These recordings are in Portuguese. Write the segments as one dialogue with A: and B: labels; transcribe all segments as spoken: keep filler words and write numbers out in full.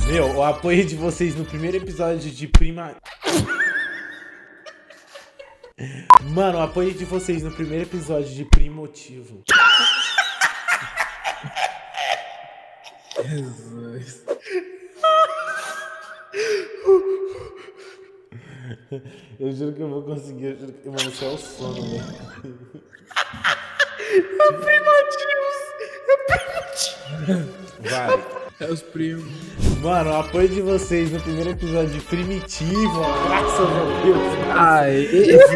A: Meu, o apoio de vocês no primeiro episódio de Prima... Mano, o apoio de vocês no primeiro episódio de Primotivo.
B: Jesus.
A: Eu juro que eu vou conseguir. Eu juro que... Mano, isso é o sono, velho.
B: É Primotivos. É Primotivos.
A: Vai.
B: É os primos.
A: Mano, o apoio de vocês no primeiro episódio de Primitivo, graças a Deus.
B: Ai.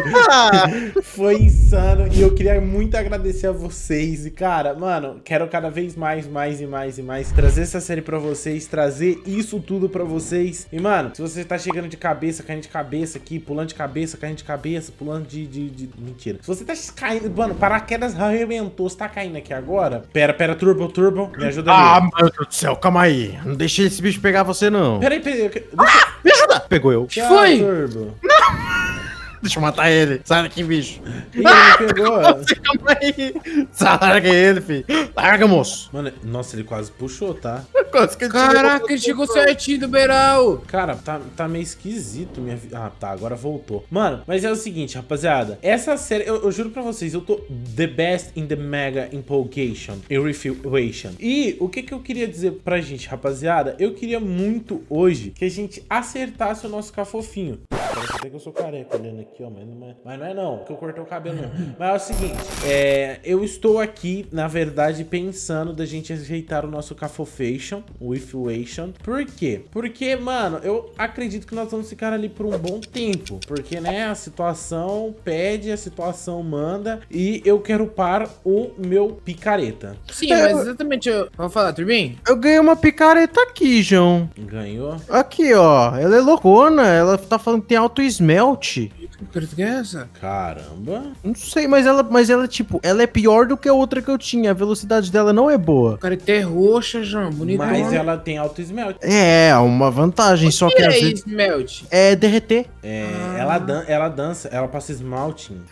A: Foi insano e eu queria muito agradecer a vocês. E cara, mano, quero cada vez mais, mais e mais e mais trazer essa série pra vocês, trazer isso tudo pra vocês. E mano, se você tá chegando de cabeça, caindo de cabeça aqui, pulando de cabeça, caindo de cabeça, pulando de... de, de... Mentira. Se você tá caindo, mano, paraquedas arrebentou, você tá caindo aqui agora? Pera, pera, Turbo, Turbo, me ajuda
C: Ah,
A: ali.
C: meu Deus do céu, calma aí. Não deixe esse bicho pegar você, não.
A: Pera aí, pera aí. Deixa...
C: Ah, me ajuda! Pegou eu.
A: Tchau,
B: foi?
A: Turbo.
C: Deixa eu matar ele. Sai daqui, bicho.
A: Ih, ele me pegou.
C: Calma aí. Larga ele, filho. Larga, moço.
A: Mano, nossa, ele quase puxou, tá?
C: Quase que ele
B: Caraca, ele chegou certinho do beiral.
A: Cara, tá, tá meio esquisito minha vida. Ah, tá, agora voltou. Mano, mas é o seguinte, rapaziada. Essa série, eu, eu juro pra vocês, eu tô the best in the mega empolgation e refilation. E o que que eu queria dizer pra gente, rapaziada? Eu queria muito hoje que a gente acertasse o nosso cafofinho. Parece até que eu sou careca olhando aqui, ó, mas não é, mas não é não, que eu cortei o cabelo não. Mas é o seguinte, é, eu estou aqui, na verdade, pensando da gente ajeitar o nosso cafofation, o ifwation. Por quê? Porque, mano, eu acredito que nós vamos ficar ali por um bom tempo. Porque, né, a situação pede, a situação manda e eu quero upar o meu picareta.
B: Sim, mas exatamente. Eu... Vamos falar, Turbin?
C: Eu ganhei uma picareta aqui, João.
A: Ganhou?
C: Aqui, ó. Ela é loucona. Ela tá falando que tem alto smelt.
B: Que que é essa?
A: Caramba.
C: Não sei, mas ela, mas ela, tipo, ela é pior do que a outra que eu tinha. A velocidade dela não é boa.
B: Cara, é roxa, João. Bonito.
A: Mas ela tem alto smelt.
C: É, uma vantagem, só
B: O
C: que
B: que
C: às
B: é
C: vezes
B: Smelt?
C: é derreter.
A: É,
B: Ah.
A: ela, dan ela dança, ela passa esmalting.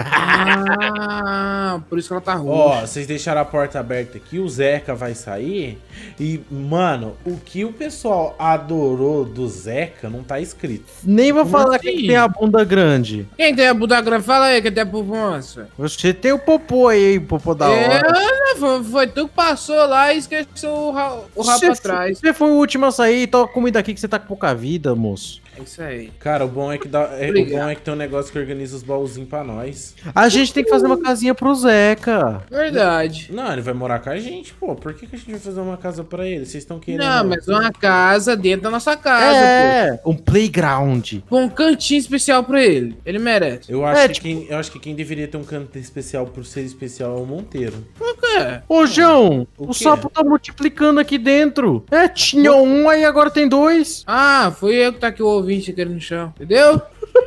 B: Ah, por isso que ela tá roxa.
A: Ó, vocês deixaram a porta aberta aqui, o Zeca vai sair. E, mano, o que o pessoal adorou do Zeca não tá escrito.
C: Nem vou
B: Como
C: falar
B: assim?
C: que tem a bunda grande.
B: Quem tem a bunda grande? Fala aí, quem tem a poupança.
C: Você tem o popô aí, o popô da hora.
B: É, foi, foi tu que passou lá e esqueceu o, ra o rabo
C: Você-
B: atrás.
C: Você foi o último a sair, toma comida aqui que você tá com pouca vida, moço.
B: É isso aí.
A: Cara, o bom é que dá, é, o
B: Obrigado.
A: bom é que tem um negócio que organiza os baúzinhos pra nós.
C: A gente tem que fazer uma casinha pro Zeca.
B: Verdade.
A: Não, ele vai morar com a gente, pô. Por que, que a gente vai fazer uma casa pra ele? Vocês estão querendo...
B: Não, mas uma casa dentro da nossa casa,
C: É, um playground.
B: pô. Com um cantinho especial pra ele. Ele merece.
A: Eu acho,
C: É,
A: que
C: tipo-
A: quem, eu acho que quem deveria ter um canto especial por ser especial é o Monteiro.
B: Por quê?
C: Ô, João,
A: O
C: o,
A: quê?
C: sapo tá multiplicando aqui dentro. É, tinha um, aí agora tem dois.
B: Ah, fui eu que tá aqui o ouvinte aqui no chão. Entendeu?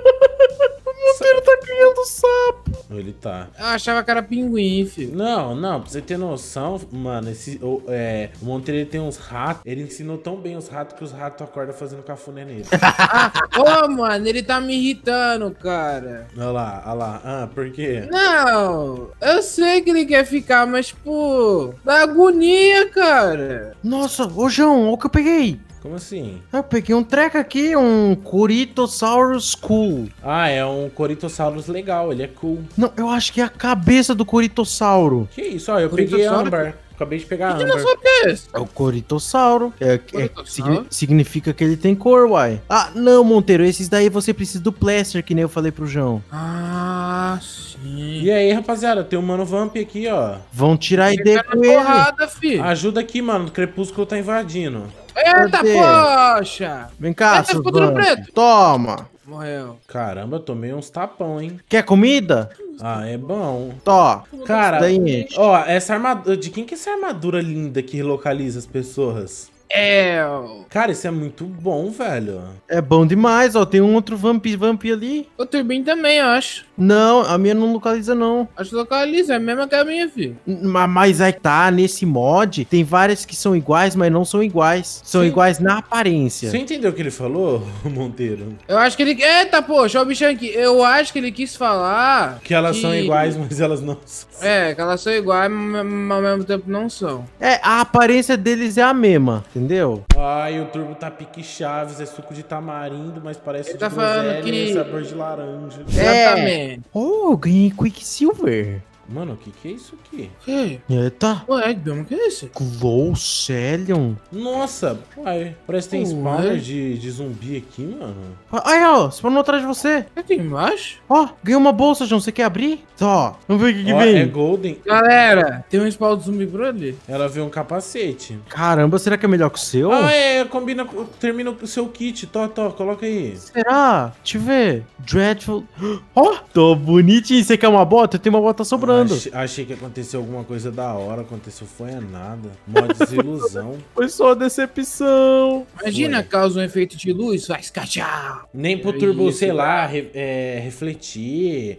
C: O Monteiro tá criando sapo.
A: Ele tá.
B: Eu achava que era pinguim, filho.
A: Não, não, pra você ter noção, mano, esse, o, é, o Monteiro ele tem uns ratos, ele ensinou tão bem os ratos que os ratos acordam fazendo cafuné nele.
B: Ô, mano, ele tá me irritando, cara.
A: Olha lá, olha lá. Ah, por quê?
B: Não, eu sei que ele quer ficar, mas, pô, dá agonia, cara.
C: Nossa, ô, João, olha o que eu peguei.
A: Como assim?
C: Eu peguei um treco aqui, um Corythosaurus cool.
A: Ah, é um Corythosaurus legal, ele é cool.
C: Não, eu acho que é a cabeça do Corytossauro.
A: Que isso, ó, eu peguei
B: Corythosaurus?
A: âmbar. Acabei de pegar
B: Que não
A: âmbar.
B: sabe o que é esse?
C: É o Corytossauro. É, é,
B: Corytossauro?
C: signi- significa que ele tem cor, uai. Ah, não, Monteiro, esses daí você precisa do plaster, que nem eu falei pro João.
B: Ah, sim.
A: E aí, rapaziada, tem um Mano Vamp aqui, ó.
C: Vão tirar a
B: Ele
C: ideia
B: tá
C: com
B: na
C: ele.
B: porrada, filho.
A: Ajuda aqui, mano, o Crepúsculo tá invadindo.
B: Eita,
C: Cadê?
B: poxa.
C: Vem cá,
B: Eita,
C: seus
B: ficou tudo
C: vamp.
B: preto.
C: Toma.
B: Morreu.
A: Caramba, eu tomei uns tapão, hein?
C: Quer comida?
A: Ah, é bom.
C: Tó.
A: Cara,
C: Daí, gente.
A: ó, essa armadura... De quem que é essa armadura linda que localiza as pessoas?
B: É.
A: Cara, isso é muito bom, velho.
C: É bom demais, ó. Tem um outro vamp, vamp ali.
B: O Turbin também, eu acho.
C: Não, a minha não localiza, não.
B: Acho que localiza, é a mesma que a minha, filho.
C: Ma- Mas aí tá, nesse mod, tem várias que são iguais, mas não são iguais. São
A: Sim.
C: iguais na aparência.
A: Você entendeu o que ele falou, Monteiro?
B: Eu acho que ele... Eita, poxa, olha o bichão aqui. Eu acho que ele quis falar...
A: Que elas são iguais, mas elas não são.
B: É, que elas são iguais, mas ao mesmo tempo não são.
C: É, a aparência deles é a mesma, entendeu? entendeu?
A: Ai, o turbo tá pique Chaves, é suco de tamarindo, mas parece
B: Ele
A: de
B: tá falando
A: groselha e
B: que-
A: sabor de laranja.
B: Exatamente.
C: Oh, eu ganhei Quicksilver.
A: Mano, o que que é isso aqui?
B: Que?
C: Eita.
B: Ué, que bioma que é esse?
C: Glow Cellion.
A: Nossa, uai, parece que tem
B: Ué.
A: spawner de, de zumbi aqui, mano.
C: Aí, ó, spawnou atrás de você.
B: Aqui embaixo?
C: Ó, ganhei uma bolsa, João. Você quer abrir? Ó, vamos ver o que, que
A: Ó,
C: vem.
A: é golden.
B: Galera, tem um spawn de zumbi por ali.
A: Ela vê um capacete.
C: Caramba, será que é melhor que o seu?
A: Ah, é, combina, com- termina com o seu kit. Tó, tó, coloca aí.
C: Será? Deixa eu ver. Dreadful. Ó, tô bonitinho. Você quer uma bota? Eu tenho uma bota sobrando.
A: Ach- achei que aconteceu alguma coisa da hora, aconteceu foi a nada. Mó desilusão.
C: Foi só decepção.
B: Imagina,
A: Foi.
B: causa um efeito de luz, faz cachau.
A: Nem pro
B: É
A: turbo,
B: isso,
A: sei
B: cara.
A: lá, re- é, refletir,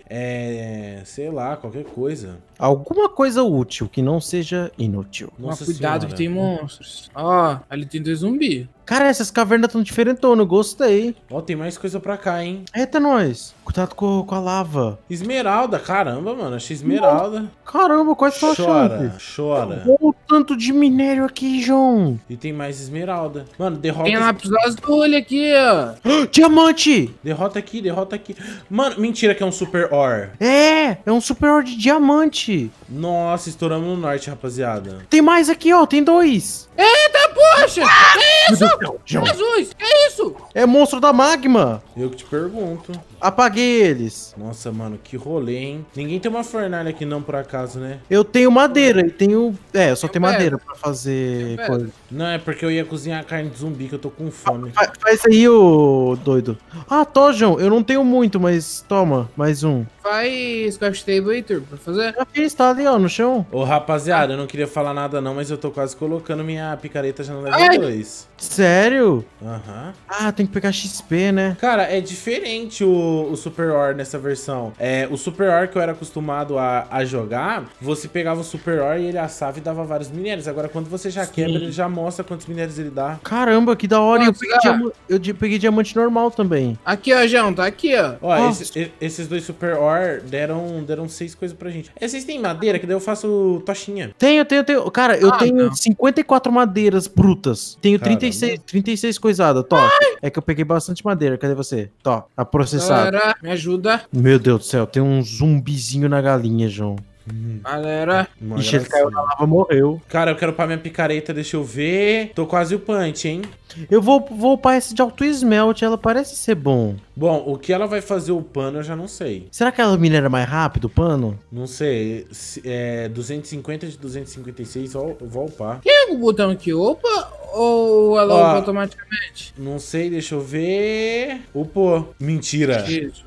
A: é, sei lá, qualquer coisa.
C: Alguma coisa útil que não seja inútil.
B: Toma
A: Nossa
B: cuidado
A: senhora.
B: que tem monstros. Ó, ali tem dois zumbis.
C: Cara, essas cavernas tão diferentonas, gostei.
A: Ó, tem mais coisa pra cá, hein?
C: Eita, nós. Cuidado com, com a lava.
A: Esmeralda, caramba, mano, achei esmeralda.
C: Caramba, quase tô
A: Chora,
C: achando.
A: chora.
C: Olha o tanto de minério aqui, João.
A: E tem mais esmeralda. Mano, derrota,
B: Tem lápis azul aqui, ó.
C: Diamante!
A: derrota aqui, derrota aqui. Mano, mentira que é um super ore.
C: É, é um super de diamante.
A: Nossa, estouramos no norte, rapaziada.
C: Tem mais aqui, ó, tem dois.
B: Eita, poxa! Que isso?
C: João.
B: Jesus, que isso?
C: É monstro da magma.
A: Eu que te pergunto.
C: Apaguei eles.
A: Nossa, mano, que rolê, hein? Ninguém tem uma fornalha aqui não, por acaso, né?
C: Eu tenho madeira e tenho... É, eu só
B: Eu
C: tenho
B: pego.
C: madeira pra fazer
B: Eu pego.
C: coisa.
A: Não, é porque eu ia cozinhar a carne de zumbi, que eu tô com fome.
C: Fa- Faz aí, ô doido. Ah, tô, João. Eu não tenho muito, mas toma, mais um.
B: Faz craft table aí, turbo, pra fazer.
C: Já fiz, tá ali, ó, no chão.
A: Ô, rapaziada, eu não queria falar nada não, mas eu tô quase colocando minha picareta já no level
B: Ai!
A: dois.
C: Sério?
A: Aham.
C: Ah, tem que pegar X P, né?
A: Cara, é diferente o, o Super Ore nessa versão. É, o Super Ore que eu era acostumado a, a jogar, você pegava o Super Ore e ele assava e dava vários minérios. Agora, quando você já quebra, ele já mostra quantos minérios ele dá.
C: Caramba, que da hora. E eu
B: Nossa,
C: peguei,
B: ah.
C: diama- eu di- peguei diamante normal também.
B: Aqui, ó, João, tá aqui, ó.
A: Ó,
C: Nossa.
A: esses, e- esses dois Super Ore deram, deram seis coisas pra gente. É, vocês têm madeira? Que daí eu faço tochinha.
C: Tenho, tenho, tenho. Cara, eu
B: Ah,
C: tenho
B: não.
C: cinquenta e quatro madeiras brutas. Tenho
A: Caramba.
C: trinta e seis, trinta e seis coisadas, Tó. É que eu peguei bastante madeira. Cadê você? Tó, a processada.
B: Galera, me ajuda.
C: Meu Deus do céu, tem um zumbizinho na galinha, João.
B: Galera.
A: Uma
C: Ixi, ele caiu
A: gracinha.
C: na lava, morreu.
A: Cara, eu quero upar minha picareta, deixa eu ver. Tô quase upante, hein?
C: Eu vou, vou upar esse de auto smelt, ela parece ser bom.
A: Bom, o que ela vai fazer o pano eu já não sei.
C: Será que ela minera mais rápido o pano?
A: Não sei. Se- É duzentos e cinquenta de duzentos e cinquenta e seis, eu eu vou upar.
B: Tem o botão que opa ou ela
A: Ó.
B: opa automaticamente?
A: Não sei, deixa eu ver. Upou. Mentira.
B: Isso.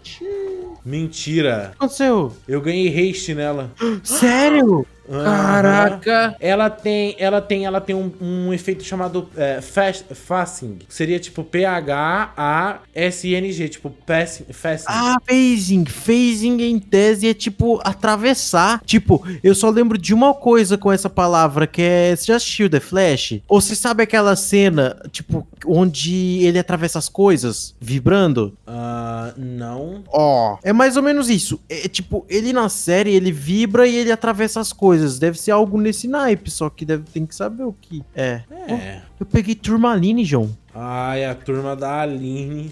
A: Mentira.
C: O que aconteceu?
A: Eu ganhei haste nela.
C: Sério?
A: Aham.
B: Caraca.
A: Ela tem, ela tem, ela tem um, um efeito chamado é, fast, Fasting. Seria tipo P H A S N G, tipo passing, Fasting.
C: Ah, phasing. Phasing em tese é tipo atravessar. Tipo, eu só lembro de uma coisa com essa palavra, que é... Você já assistiu The Flash? Ou você sabe aquela cena, tipo, onde ele atravessa as coisas, vibrando?
A: Ah, não.
C: Ó, é mais ou menos isso. É tipo, ele na série, ele vibra e ele atravessa as coisas. Deve ser algo nesse naipe, só que deve, tem que saber o que é.
A: É.
C: Eu peguei Turmaline, João.
A: Ai, a turma da Aline.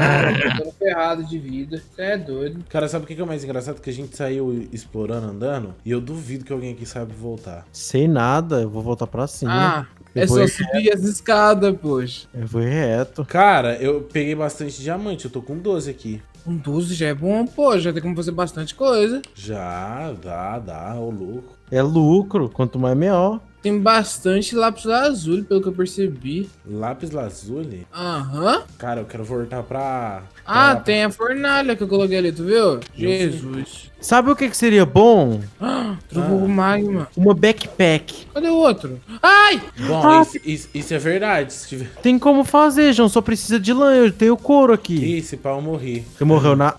B: Tô todo ferrado de vida. Você é doido.
A: Cara, sabe o que que é o mais engraçado? Que a gente saiu explorando, andando, e eu duvido que alguém aqui saiba voltar.
C: Sei nada, eu vou voltar pra cima.
B: Ah,
C: Eu
B: é
C: vou
B: só
C: ir
B: subir as escadas, poxa.
C: Eu vou ir reto.
A: Cara, eu peguei bastante diamante, eu tô com doze aqui.
B: Um doze já é bom, pô, já tem como fazer bastante coisa.
A: Já, dá, dá, ô louco.
C: É lucro, quanto mais melhor.
B: Tem bastante lápis azul, pelo que eu percebi.
A: Lápis lazuli?
B: Aham.
A: Cara, eu quero voltar pra...
B: Ah,
A: pra-
B: tem a fornalha que eu coloquei ali, tu viu? Jesus.
C: Sabe o que, que seria bom?
B: Ah, trovou o magma.
C: Uma backpack.
B: Cadê o outro? Ai!
A: Bom,
C: Ah,
A: isso, isso- isso é verdade. Se tiver...
C: Tem como fazer, João, só precisa de lã, eu tenho couro aqui.
A: Ih, se pá, eu morri.
C: Você morreu na...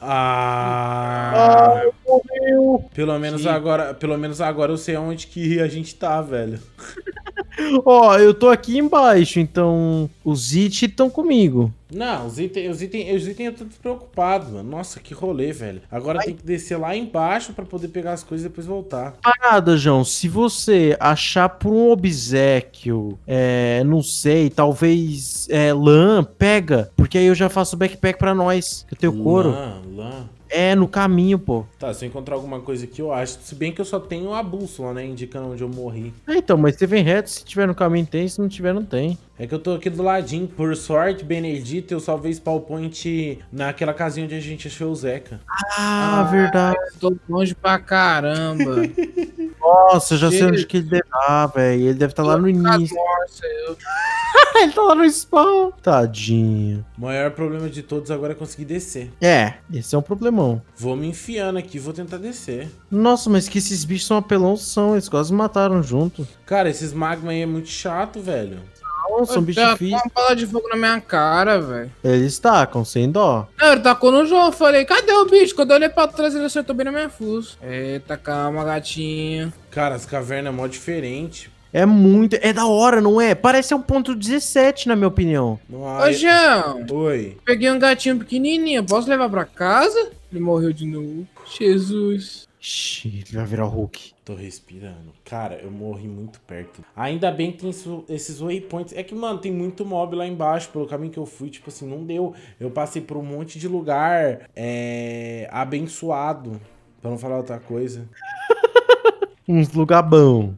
A: Ah...
C: morreu.
A: Pelo menos
B: Sim.
A: agora, pelo menos agora eu sei onde que a gente tá, velho.
C: Ó, eu tô aqui embaixo, então os itens estão comigo.
A: Não, os itens, os itens, os itens eu tô despreocupado, mano. Nossa, que rolê, velho. Agora tem que descer lá embaixo pra poder pegar as coisas e depois voltar.
C: Parada, João, se você achar por um obséquio, é, não sei, talvez é, lã, pega, porque aí eu já faço backpack pra nós, que eu tenho couro.
A: Lã, lã.
C: É, no caminho, pô.
A: Tá, se eu encontrar alguma coisa aqui, eu acho. Se bem que eu só tenho a bússola, né, indicando onde eu morri.
C: É, então, mas você vem reto, se tiver no caminho tem, se não tiver não tem.
A: É que eu tô aqui do ladinho. Por sorte, Benedito, eu salvei spawn point naquela casinha onde a gente achou o Zeca.
C: Ah, verdade.
B: Tô longe pra caramba.
C: Nossa, eu já sei
B: Chega.
C: onde que ele deve estar, velho. Ele deve estar lá no início.
B: Nossa, eu...
C: Ele tá lá no spawn. Tadinho.
A: O maior problema de todos agora é conseguir descer.
C: É, esse é um problemão.
A: Vou me enfiando aqui, vou tentar descer.
C: Nossa, mas que esses bichos são apelão, são. Eles quase me mataram junto.
A: Cara, esses magma aí é muito chato, velho.
C: Não, são bichos
B: Já
C: difíceis.
B: uma bala de fogo na minha cara, velho.
C: Eles tacam, sem dó.
B: Não, ele tacou no João. Eu falei, cadê o bicho? Quando eu olhei pra trás, ele acertou bem na minha fuça. Eita, calma, gatinho.
A: Cara, as cavernas é mó diferente.
C: É muito... É da hora, não é? Parece um ponto dezessete, na minha opinião.
A: Não,
B: Ô,
A: ai-
B: João.
A: Oi.
B: Peguei um gatinho pequenininho. Posso levar pra casa? Ele morreu de novo. Jesus.
C: Ixi, ele vai virar o Hulk.
A: Tô respirando. Cara, eu morri muito perto. Ainda bem que tem isso- esses waypoints. É que, mano, tem muito mob lá embaixo. Pelo caminho que eu fui, tipo assim, não deu. Eu passei por um monte de lugar é, abençoado. Pra não falar outra coisa.
C: Uns lugar bom.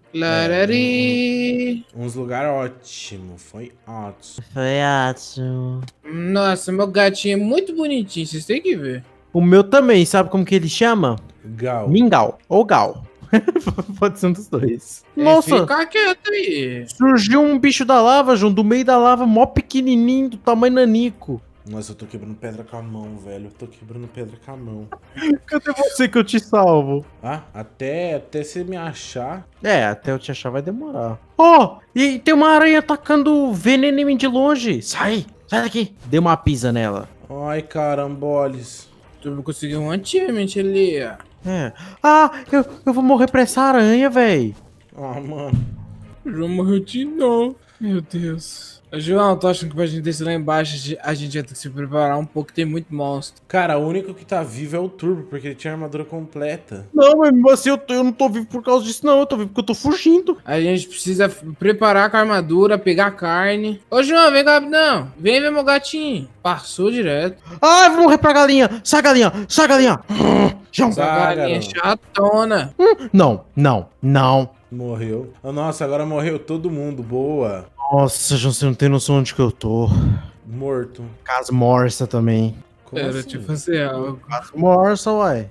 B: Larari.
A: Uns lugar ótimo. Foi ótimo.
C: Foi ótimo.
B: Nossa, meu gatinho é muito bonitinho. Vocês têm que ver.
C: O meu também, sabe como que ele chama?
A: Gal.
C: Mingau. Ou Gal. Pode ser um dos dois.
B: É,
C: Nossa,
B: fica quieto aí.
C: surgiu um bicho da lava, João, do meio da lava, mó pequenininho, do tamanho nanico.
A: Nossa, eu tô quebrando pedra com a mão, velho. Eu tô quebrando pedra com a mão.
C: Cadê você que eu te salvo?
A: Ah, até, até você me achar.
C: É, até eu te achar vai demorar. Ó, oh, e tem uma aranha atacando veneno em mim de longe. Sai, sai daqui. Dei uma pisa nela.
A: Ai, caramboles.
B: Tu conseguiu um achievement ali, ó.
C: É. Ah, eu, eu vou morrer pra essa aranha, véi.
A: Ah, mano.
B: O João morreu de novo. Meu Deus. Ô, João, tô achando que pra gente descer lá embaixo, a gente vai ter que se preparar um pouco, tem muito monstro.
A: Cara, o único que tá vivo é o Turbo, porque ele tinha armadura completa.
C: Não, mas mesmo assim eu, tô- eu não tô vivo por causa disso, não. Eu tô vivo porque eu tô fugindo.
B: A gente precisa f- preparar com a armadura, pegar carne. Ô, João, vem cá, não. Vem ver meu gatinho. Passou direto.
C: Ah, eu vou morrer pra galinha. Sai, galinha. Sai, galinha. João.
B: Essa
A: Tá,
B: galinha
A: garoto.
B: chatona.
C: Não, não, não.
A: Morreu. Ah, nossa, agora morreu todo mundo. Boa.
C: Nossa, João, você não tem noção onde que eu tô.
A: Morto.
C: Casa morsa também.
A: Como
B: Era
A: assim?
B: tipo fazer algo.
C: Casa morsa, uai.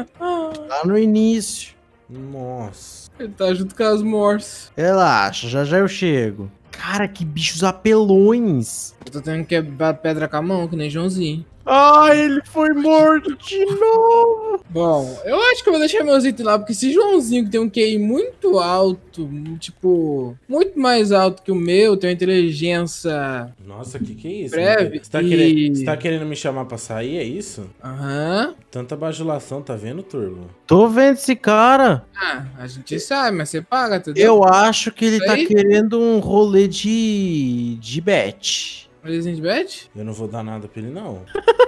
C: Lá no início.
A: Nossa.
B: Ele tá junto com as morses.
C: Relaxa, já já eu chego. Cara, que bichos apelões.
B: Eu tô tendo que quebrar pedra com a mão, que nem Joãozinho.
C: Ai, ele foi morto de novo.
B: Bom, eu acho que eu vou deixar meus itens lá, porque esse Joãozinho que tem um Q I muito alto, tipo, muito mais alto que o meu, tem uma inteligência.
A: Nossa, que que é isso?
B: Breve
A: Você tá,
B: e-
A: querendo, você tá querendo me chamar pra sair, é isso?
B: Aham.
A: Tanta bajulação, tá vendo, Turbo?
C: Tô vendo esse cara.
B: Ah, a gente sabe, mas você paga, entendeu?
C: Eu acho que ele tá
B: Aí?
C: querendo um rolê de. de bet.
B: Rolezinho de bet?
A: Eu não vou dar nada pra ele, não.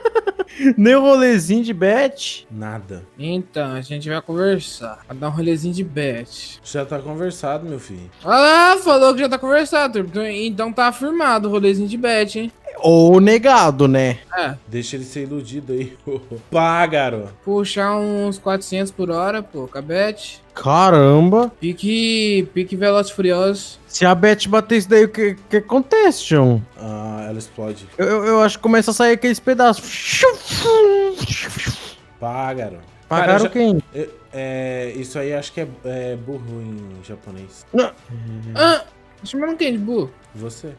C: Nem um rolezinho de bet.
A: Nada.
B: Então, a gente vai conversar. Vai dar um rolezinho de bet.
A: Já tá conversado, meu filho.
B: Olha lá, falou que já tá conversado. Então- Então tá afirmado o rolezinho de bet, hein?
C: Ou negado, né?
B: É,
A: Deixa ele ser iludido aí. Pá, garoto.
B: puxar uns quatrocentos por hora, pô, com a bet.
C: Caramba.
B: Pique, pique Velozes e Furiosos.
C: Se a bet bater isso daí, o que, que acontece, João?
A: Ah, ela explode.
C: Eu, eu, eu acho que começa a sair aqueles pedaços.
A: Pá, garoto.
C: Pagaram
A: Cara, eu já-
C: quem?
A: eu- é, isso aí acho que é, é burro em japonês.
B: Ah, chamando quem de burro?
A: Você?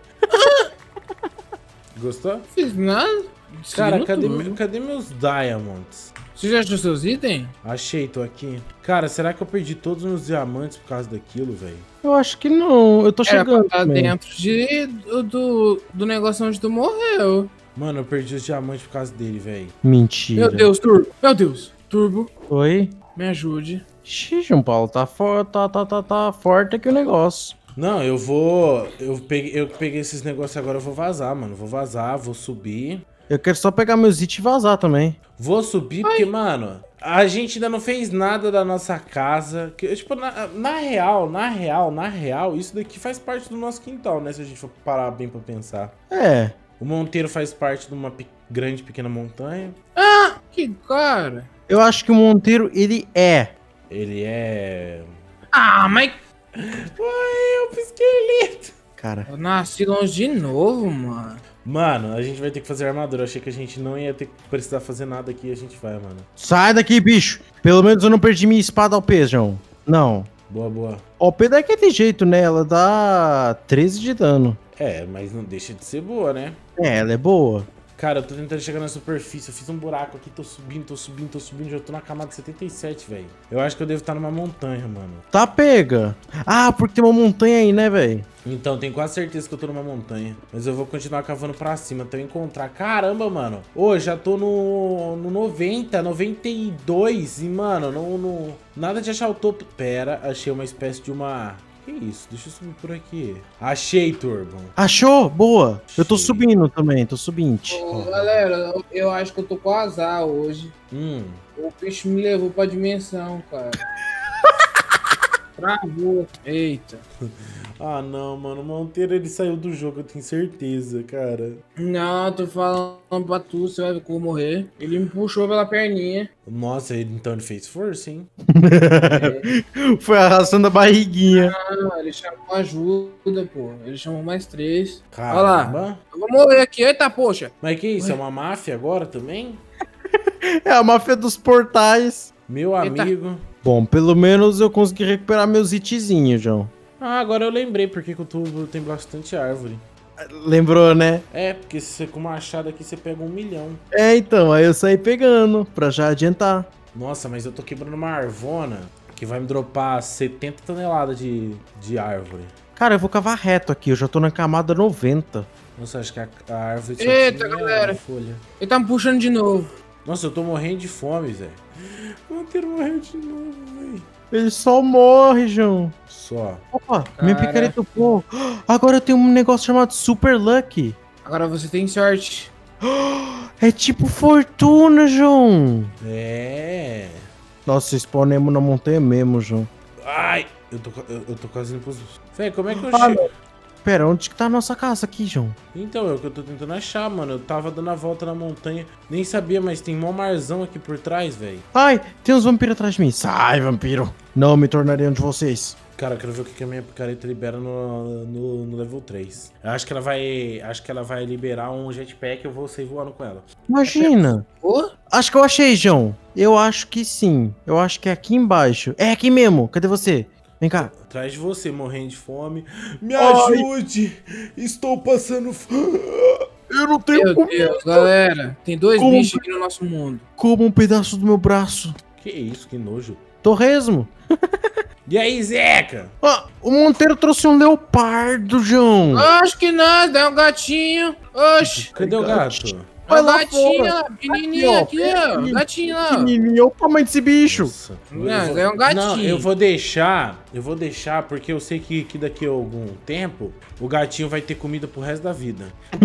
A: Gostou?
B: Não fiz nada.
A: Cara,
B: Desligou
A: cadê,
B: tudo.
A: me- cadê meus diamonds?
B: Você já achou seus itens?
A: Achei, tô aqui. Cara, será que eu perdi todos os meus diamantes por causa daquilo, velho?
C: Eu acho que não. Eu tô
B: Era pra
C: chegando.
B: estar
C: também.
B: dentro de, do, do, do negócio onde tu morreu.
A: Mano, eu perdi os diamantes por causa dele, velho.
C: Mentira.
B: Meu Deus, Turbo. Meu Deus. Turbo,
C: Oi?
B: me ajude.
C: Ixi, João Paulo, tá, for, tá, tá, tá, tá forte aqui o negócio.
A: Não, eu vou... Eu peguei, eu peguei esses negócios agora, eu vou vazar, mano. Vou vazar, vou subir.
C: Eu quero só pegar meus itens e vazar também.
A: Vou subir porque, mano, a gente ainda não fez nada da nossa casa. Que, tipo, na, na real, na real, na real, isso daqui faz parte do nosso quintal, né? Se a gente for parar bem pra pensar.
C: É.
A: O Monteiro faz parte de uma pe grande, pequena montanha.
B: Ah, que cara.
C: Eu acho que o Monteiro, ele é.
A: Ele é...
B: Ah, mas
A: Uai, eu esqueleto.
C: Cara.
B: eu nasci longe de novo, mano.
A: Mano, a gente vai ter que fazer armadura. Eu achei que a gente não ia ter que precisar fazer nada aqui. A gente vai, mano.
C: Sai daqui, bicho. Pelo menos eu não perdi minha espada ao P, João. Não.
A: Boa, boa.
C: O P daquele jeito, né? Ela dá treze de dano.
A: É, mas não deixa de ser boa, né?
C: É, ela é boa.
A: Cara, eu tô tentando chegar na superfície. Eu fiz um buraco aqui, tô subindo, tô subindo, tô subindo. Já tô na camada setenta e sete, velho. Eu acho que eu devo estar numa montanha, mano.
C: Tá pega. Ah, porque tem uma montanha aí, né, velho?
A: Então, tenho quase certeza que eu tô numa montanha. Mas eu vou continuar cavando pra cima até eu encontrar. Caramba, mano. Ô, já tô no, no noventa, noventa e dois. E, mano, no, no... nada de achar o topo. Pera, achei uma espécie de uma... Que isso? Deixa eu subir por aqui. Achei, Turbo.
C: Achou? Boa. Eu tô
A: Sim.
C: subindo também, tô subindo.
B: Ô, galera, eu, eu acho que eu tô com azar hoje.
A: Hum.
B: O bicho me levou pra dimensão, cara. Travou. Eita.
A: Ah, não, mano. O Monteiro, ele saiu do jogo, eu tenho certeza, cara.
B: Não, tô falando pra tu, você vai ver que eu vou morrer. Ele me puxou pela perninha.
A: Nossa, ele, então ele fez força, hein?
C: Foi arrastando a barriguinha.
B: Não, ele chamou ajuda, pô. Ele chamou mais três. Olha lá.
A: Caramba.
B: Eu vou morrer aqui, eita, poxa.
A: Mas que isso? É uma máfia agora também?
C: É a máfia dos portais.
A: Meu
B: Eita.
A: amigo.
C: Bom, pelo menos eu consegui recuperar meus itzinhos, João.
A: Ah, agora eu lembrei porque que o tubo tem bastante árvore.
C: Lembrou, né?
A: É, porque se você com o machado aqui, você pega um milhão.
C: É, então, aí eu saí pegando, pra já adiantar.
A: Nossa, mas eu tô quebrando uma arvona que vai me dropar setenta toneladas de, de árvore.
C: Cara, eu vou cavar reto aqui, eu já tô na camada noventa.
A: Nossa, acho que a, a árvore só
B: Eita,
A: tinha
B: galera.
A: folha.
B: Ele tá me puxando de novo.
A: Nossa, eu tô morrendo de fome, Zé. Monteiro morreu de novo, velho.
C: Ele só morre, João.
A: Só.
C: Opa, minha
B: Cara.
C: picareta voou. Agora eu tenho um negócio chamado Super Lucky.
B: Agora você tem sorte.
C: É tipo fortuna, João.
A: É.
C: Nossa, spawnemos na montanha mesmo, João.
A: Ai, eu tô, eu, eu tô quase indo pros... Véi, como é que eu
C: Ah,
A: chego?
C: Pera, onde que tá a nossa casa aqui, João?
A: Então, é o que eu tô tentando achar, mano. Eu tava dando a volta na montanha. Nem sabia, mas tem mó marzão aqui por trás, velho.
C: Ai, tem uns vampiros atrás de mim. Sai, vampiro. Não me tornarei um de vocês.
A: Cara, eu quero ver o que que a minha picareta libera no, no, no level três. Eu acho que ela vai. Acho que ela vai liberar um jetpack e eu vou sair voando com ela.
C: Imagina.
B: Ô,
C: Acho que eu achei, João. Eu acho que sim. Eu acho que é aqui embaixo. É aqui mesmo. Cadê você? Vem cá.
A: Atrás de você, morrendo de fome. Me
C: Ai.
A: ajude! Estou passando fome.
C: Eu não tenho
B: meu Deus, galera. Tem dois
C: Como?
B: bichos aqui no nosso mundo.
C: como um pedaço do meu braço.
A: Que isso, que nojo.
C: Torresmo.
A: E aí, Zeca?
C: Ah, o Monteiro trouxe um leopardo, João.
B: Acho que nada, é um gatinho. Oxi.
A: Cadê o gato?
B: É
C: Vai
B: um
C: lá
B: gatinho
C: fora.
B: lá, pequenininho aqui, ó. Gatinho lá. ó.
C: Pequenininho, olha o tamanho desse bicho.
A: Nossa.
B: Não,
A: Eu vou-
B: é um gatinho.
A: Não, eu vou deixar. Eu vou deixar porque eu sei que, que daqui a algum tempo o gatinho vai ter comida pro resto da vida.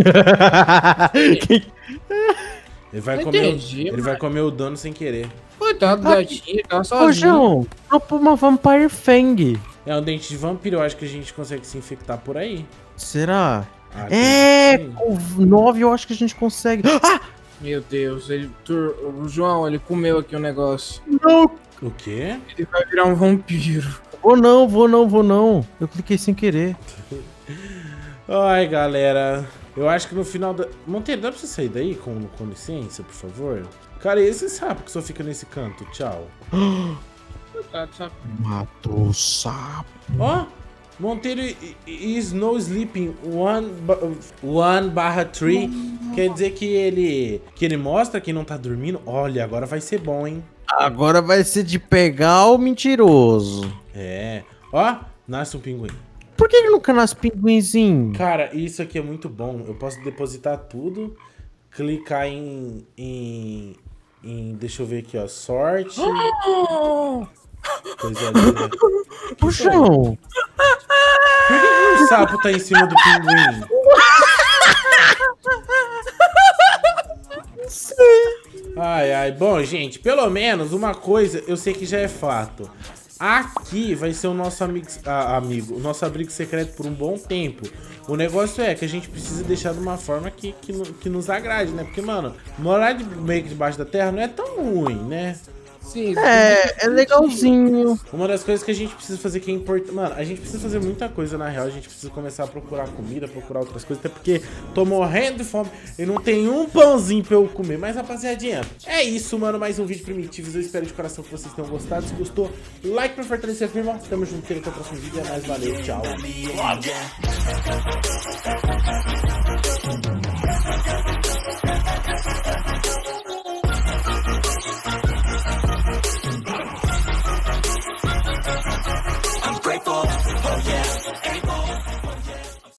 A: Ele vai,
B: Não
A: comer, o-
B: entendi,
A: ele
B: mano.
A: vai comer o dano sem querer.
B: Coitado do gatinho, ele tava
C: Ô,
B: sozinho.
C: João, dropa uma Vampire Fang.
A: É um dente de vampiro, eu acho que a gente consegue se infectar por aí.
C: Será?
A: Ah,
C: É,
A: tem-
C: com nove eu acho que a gente consegue. Ah,
B: Meu Deus, ele, tur- o João, ele comeu aqui um negócio.
C: não.
A: O quê?
B: Ele vai virar um vampiro.
C: Vou não, vou não, vou não. Eu cliquei sem querer.
A: Ai, galera. Eu acho que no final da... Monteiro, dá pra você sair daí com, com licença, por favor? Cara, e esse sapo que só fica nesse canto? Tchau.
B: Coitado, sabe?
C: Matou o sapo.
A: Ó, Monteiro i- i- is no sleeping one, ba- one barra three. Quer dizer que ele que ele mostra que não tá dormindo. Olha, agora vai ser bom, hein?
C: Agora vai ser de pegar o mentiroso.
A: É. Ó, nasce um pinguim.
C: Por que ele nunca nasce pinguinzinho?
A: Cara, isso aqui é muito bom. Eu posso depositar tudo, clicar em, em, em deixa eu ver aqui, ó, sorte. Coisa linda.
C: Puxão.
A: Por que que o sapo tá em cima do pinguim? Ai, ai. Bom, gente, pelo menos uma coisa eu sei que já é fato. Aqui vai ser o nosso amigo, ah, amigo, o nosso abrigo secreto por um bom tempo. O negócio é que a gente precisa deixar de uma forma que, que, que nos agrade, né? Porque, mano, morar de, meio que debaixo da terra não é tão ruim, né?
B: Sim,
C: É, é legalzinho.
A: Uma das coisas que a gente precisa fazer que é importante... Mano, a gente precisa fazer muita coisa, na real. A gente precisa começar a procurar comida, procurar outras coisas. Até porque tô morrendo de fome e não tem um pãozinho pra eu comer. Mas, rapaziadinha, é isso, mano. Mais um vídeo Primitivos. Eu espero de coração que vocês tenham gostado. Se gostou, like pra fortalecer a firma. Tamo junto, até o próximo vídeo. É nóis, valeu, tchau.